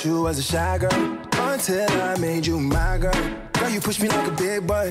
you as a shy girl until I made you my girl. Girl, you push me like a big boy.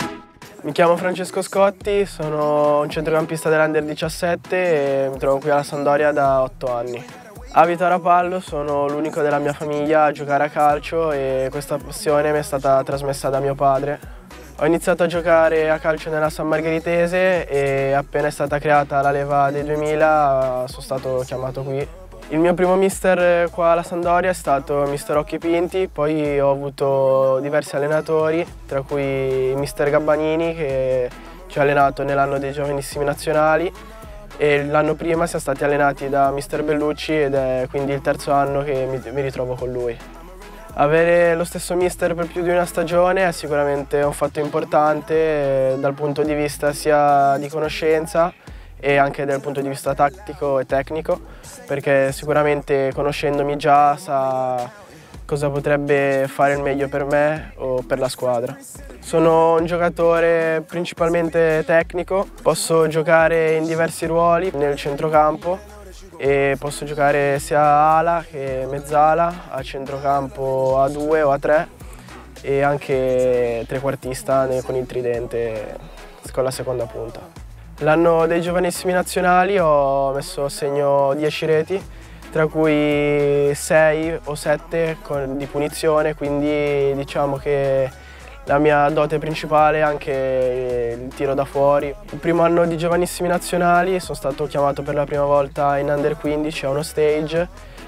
Mi chiamo Francesco Scotti, sono un centrocampista dell'Under 17 e mi trovo qui alla Sampdoria da 8 anni. Abito a Rapallo, sono l'unico della mia famiglia a giocare a calcio e questa passione mi è stata trasmessa da mio padre. Ho iniziato a giocare a calcio nella San Margheritese e appena è stata creata la leva dei 2000 sono stato chiamato qui. Il mio primo mister qua alla Sampdoria è stato mister Occhi Pinti, poi ho avuto diversi allenatori, tra cui mister Gabbanini che ci ha allenato nell'anno dei giovanissimi nazionali e l'anno prima siamo stati allenati da mister Bellucci ed è quindi il terzo anno che mi ritrovo con lui. Avere lo stesso mister per più di una stagione è sicuramente un fatto importante dal punto di vista sia di conoscenza e anche dal punto di vista tattico e tecnico, perché sicuramente conoscendomi già sa cosa potrebbe fare il meglio per me o per la squadra. Sono un giocatore principalmente tecnico, posso giocare in diversi ruoli nel centrocampo e posso giocare sia a ala che mezzala, a centrocampo a 2 o a 3 e anche trequartista con il tridente con la seconda punta. L'anno dei giovanissimi nazionali ho messo a segno 10 reti, tra cui 6 o 7 di punizione, quindi diciamo che la mia dote principale è anche il tiro da fuori. Il primo anno di giovanissimi nazionali sono stato chiamato per la prima volta in Under 15 a uno stage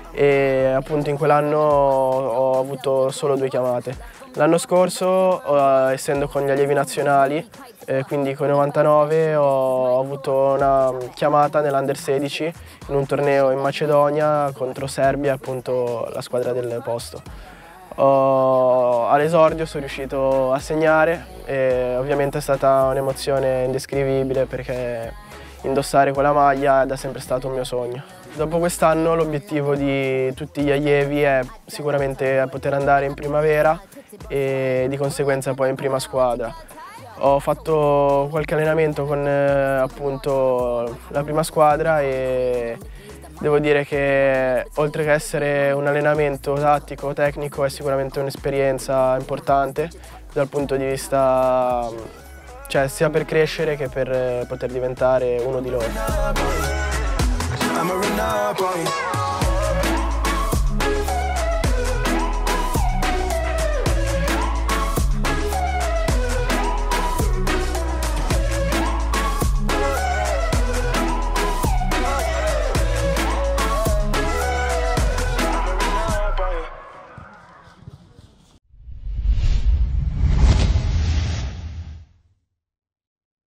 e appunto in quell'anno ho avuto solo 2 chiamate. L'anno scorso, essendo con gli allievi nazionali, quindi con i 99, ho avuto una chiamata nell'Under 16 in un torneo in Macedonia contro Serbia, appunto la squadra del posto. All'esordio sono riuscito a segnare e ovviamente è stata un'emozione indescrivibile perché indossare quella maglia è da sempre stato un mio sogno. Dopo quest'anno l'obiettivo di tutti gli allievi è sicuramente poter andare in primavera e di conseguenza poi in prima squadra. Ho fatto qualche allenamento con appunto la prima squadra e devo dire che oltre che essere un allenamento tattico, tecnico, è sicuramente un'esperienza importante dal punto di vista, cioè sia per crescere che per poter diventare uno di loro.